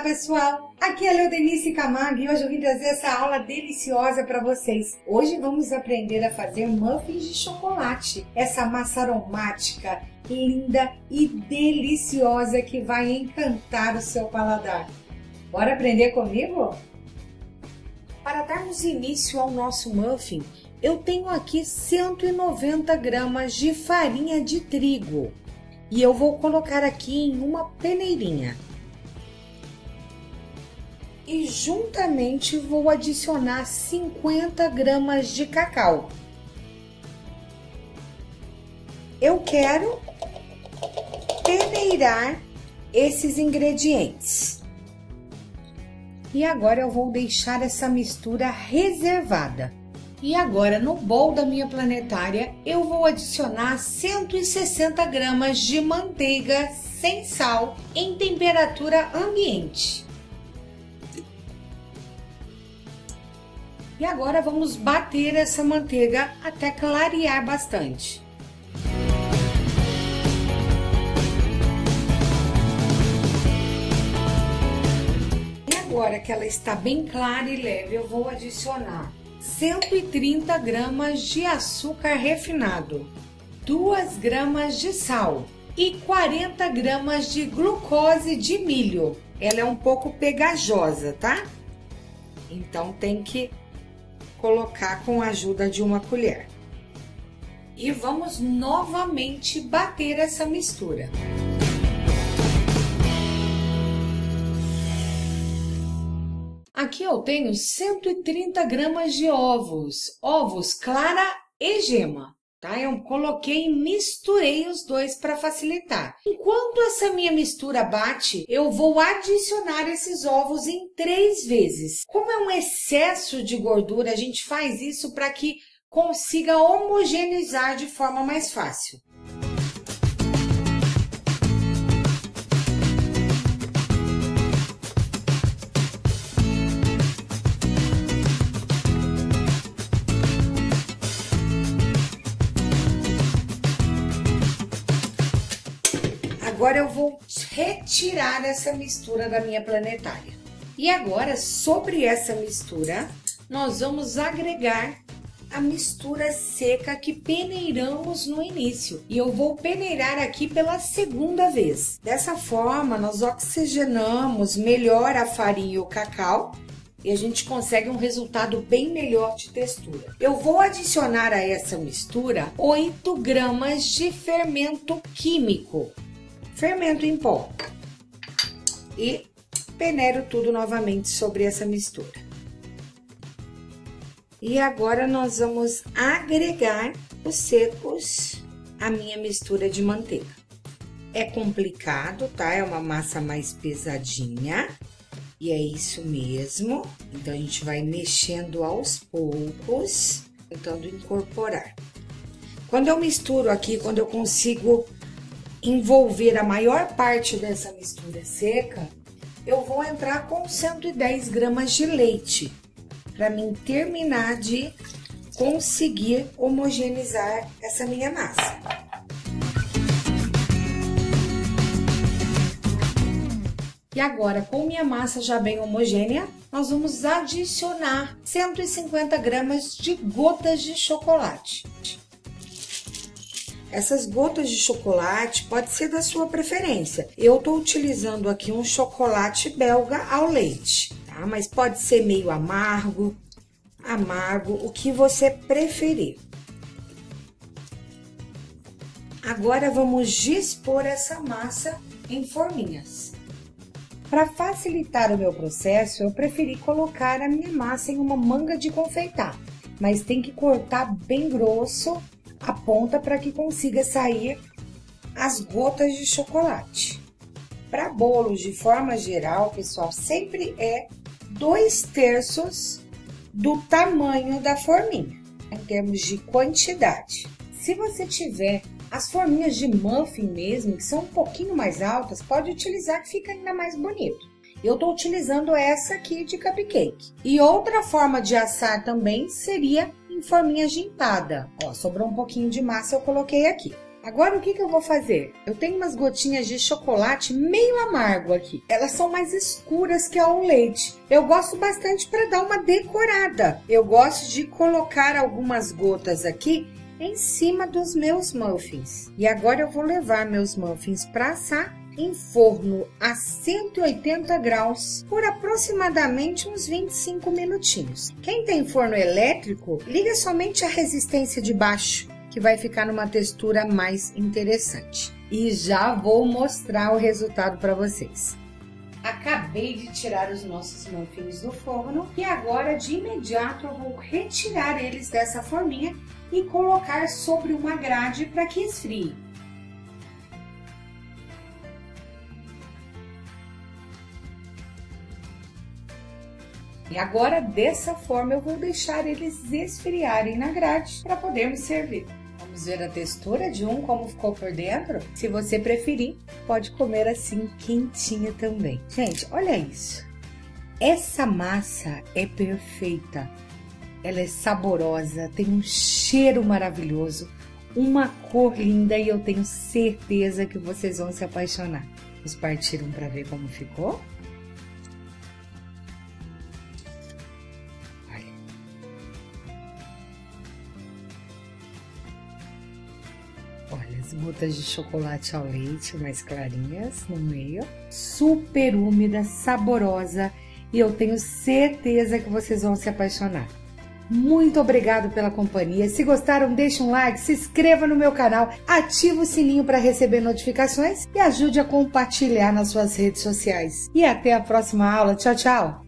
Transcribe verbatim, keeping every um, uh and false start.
pessoal, aqui é a Leodenice Camargo e hoje eu vim trazer essa aula deliciosa para vocês. Hoje vamos aprender a fazer muffins de chocolate, essa massa aromática, linda e deliciosa que vai encantar o seu paladar. Bora aprender comigo? Para darmos início ao nosso muffin, eu tenho aqui cento e noventa gramas de farinha de trigo e eu vou colocar aqui em uma peneirinha. E juntamente vou adicionar cinquenta gramas de cacau. Eu quero peneirar esses ingredientes. E agora eu vou deixar essa mistura reservada. E agora no bowl da minha planetária eu vou adicionar cento e sessenta gramas de manteiga sem sal em temperatura ambiente. E agora vamos bater essa manteiga até clarear bastante. E agora que ela está bem clara e leve, eu vou adicionar cento e trinta gramas de açúcar refinado, duas gramas de sal e quarenta gramas de glucose de milho. Ela é um pouco pegajosa, tá? Então tem que colocar com a ajuda de uma colher. E vamos novamente bater essa mistura. Aqui eu tenho cento e trinta gramas de ovos, ovos clara e gema, tá? Eu coloquei e misturei os dois para facilitar. Enquanto essa minha mistura bate, eu vou adicionar esses ovos em três vezes. Como é um excesso de gordura, a gente faz isso para que consiga homogeneizar de forma mais fácil. Agora eu vou retirar essa mistura da minha planetária. E agora, sobre essa mistura, nós vamos agregar a mistura seca que peneiramos no início. E eu vou peneirar aqui pela segunda vez. Dessa forma, nós oxigenamos melhor a farinha e o cacau e a gente consegue um resultado bem melhor de textura. Eu vou adicionar a essa mistura oito gramas de fermento químico. Fermento em pó e peneiro tudo novamente sobre essa mistura. E agora nós vamos agregar os secos à minha mistura de manteiga. É complicado, tá? É uma massa mais pesadinha e é isso mesmo. Então a gente vai mexendo aos poucos, tentando incorporar. Quando eu misturo aqui, quando eu consigo envolver a maior parte dessa mistura seca, eu vou entrar com cento e dez gramas de leite, para mim terminar de conseguir homogeneizar essa minha massa. E agora, com minha massa já bem homogênea, nós vamos adicionar cento e cinquenta gramas de gotas de chocolate. Essas gotas de chocolate pode ser da sua preferência. Eu tô utilizando aqui um chocolate belga ao leite, tá? Mas pode ser meio amargo, amargo, o que você preferir. Agora vamos dispor essa massa em forminhas. Para facilitar o meu processo, eu preferi colocar a minha massa em uma manga de confeitar, mas tem que cortar bem grosso a ponta para que consiga sair as gotas de chocolate. Para bolos, de forma geral, pessoal, sempre é dois terços do tamanho da forminha, em termos de quantidade. Se você tiver as forminhas de muffin mesmo, que são um pouquinho mais altas, pode utilizar que fica ainda mais bonito. Eu tô utilizando essa aqui de cupcake. E outra forma de assar também seria em forminhas de empada. Ó, sobrou um pouquinho de massa, eu coloquei aqui. Agora o que que eu vou fazer? Eu tenho umas gotinhas de chocolate meio amargo aqui. Elas são mais escuras que ao leite. Eu gosto bastante para dar uma decorada. Eu gosto de colocar algumas gotas aqui em cima dos meus muffins. E agora eu vou levar meus muffins para assar em forno a cento e oitenta graus por aproximadamente uns vinte e cinco minutinhos. Quem tem forno elétrico, liga somente a resistência de baixo, que vai ficar numa textura mais interessante. E já vou mostrar o resultado para vocês. Acabei de tirar os nossos muffins do forno e agora de imediato eu vou retirar eles dessa forminha e colocar sobre uma grade para que esfrie. E agora, dessa forma, eu vou deixar eles esfriarem na grade para podermos servir. Vamos ver a textura de um, como ficou por dentro? Se você preferir, pode comer assim, quentinha também. Gente, olha isso. Essa massa é perfeita. Ela é saborosa, tem um cheiro maravilhoso, uma cor linda e eu tenho certeza que vocês vão se apaixonar. Vamos partir um para ver como ficou? Olha, as gotas de chocolate ao leite mais clarinhas no meio. Super úmida, saborosa e eu tenho certeza que vocês vão se apaixonar. Muito obrigado pela companhia. Se gostaram, deixe um like, se inscreva no meu canal, ative o sininho para receber notificações e ajude a compartilhar nas suas redes sociais. E até a próxima aula. Tchau, tchau!